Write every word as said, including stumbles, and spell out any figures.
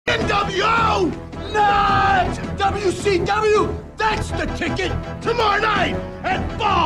N W! Not W C W! That's the ticket! Tomorrow night at five!